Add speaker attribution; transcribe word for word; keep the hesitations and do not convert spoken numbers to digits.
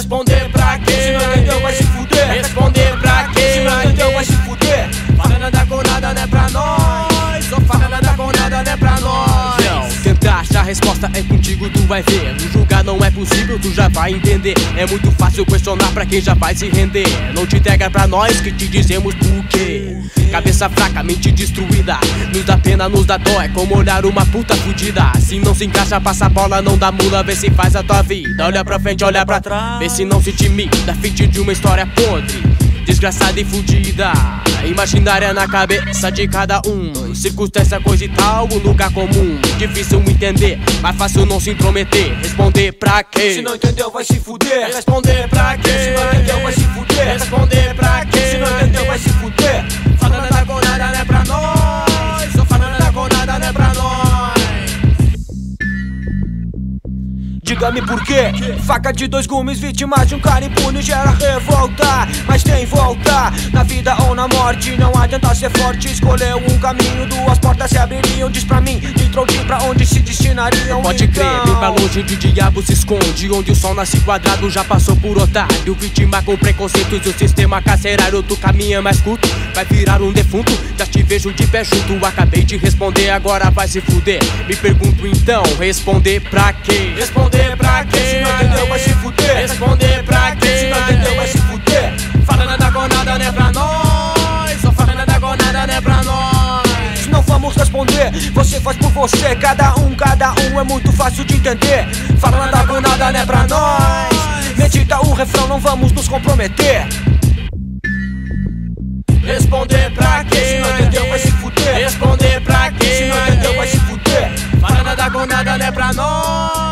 Speaker 1: Responder pra quê?
Speaker 2: Se não entendeu vai se fuder.
Speaker 1: Responder pra quê?
Speaker 2: Se não entendeu vai se fuder.
Speaker 1: Fala nada com nada, não é pra nós. Só fala nada com nada, não é pra nós. Não, tenta achar a resposta é contigo, tu vai ver. No julgar não é possível, tu já vai entender. É muito fácil questionar pra quem já vai se render. Não te entrega pra nós que te dizemos por quê. Cabeça fraca, mente destruída. Nos dá pena, nos dá dó, é como olhar uma puta fudida. Se não se encaixa, passa a bola, não dá mula. Vê se faz a tua vida, olha pra frente, olha pra trás. Vê se não se intimida, frente de uma história podre, desgraçada e fudida. Imaginária na cabeça de cada um. Circunstância, coisa e tal, um lugar comum. Difícil entender, mas fácil não se intrometer. Responder pra quê?
Speaker 2: Se não entendeu vai se fuder.
Speaker 1: Responder pra quê?
Speaker 2: Se não entendeu vai se fuder.
Speaker 1: Responder pra quê?
Speaker 2: Se não entendeu vai se fuder.
Speaker 1: Fala nada com nada, não é pra nós. Só fala nada com nada, não é pra nós.
Speaker 2: Diga-me por quê? Faca de dois gumes, vítimas de um cara impune gera revolta. Mas tem volta, na vida ou na morte. Não adianta ser forte, escolheu um caminho. Duas portas se abririam, diz pra mim de Trolldim pra onde se destinariam.
Speaker 1: Pode
Speaker 2: então
Speaker 1: crer, bem pra longe onde o diabo se esconde. Onde o sol nasce quadrado, já passou por otário. Vítima com preconceitos e o sistema carcerário. Tu caminha mais curto, vai virar um defunto. Já te vejo de pé junto, acabei de responder, agora vai se fuder. Me pergunto então, responder pra quê? Responder pra quê?
Speaker 2: Se não entendeu vai se fuder.
Speaker 1: Responder pra quê?
Speaker 2: Se não entendeu vai se fuder.
Speaker 1: Fala nada com nada, não é pra nós. Só fala nada com nada, não é pra nós.
Speaker 2: Se não vamos responder, você faz por você. Cada um, cada um é muito fácil de entender. Fala nada com nada, não é pra nós. Medita o refrão, não vamos nos comprometer.
Speaker 1: Responder pra quê?
Speaker 2: Se não entendeu vai se fuder.
Speaker 1: Responder pra quê?
Speaker 2: Se não entendeu vai se fuder.
Speaker 1: Fala nada com nada, não é pra nós.